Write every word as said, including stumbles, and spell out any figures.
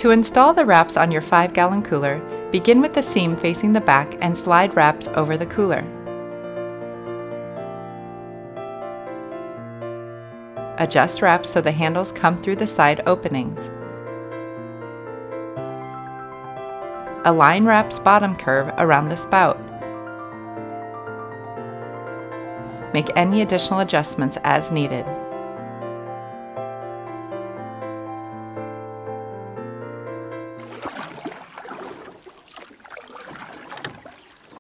To install the Rappz on your five gallon cooler, begin with the seam facing the back and slide Rappz over the cooler. Adjust Rappz so the handles come through the side openings. Align Rappz bottom curve around the spout. Make any additional adjustments as needed.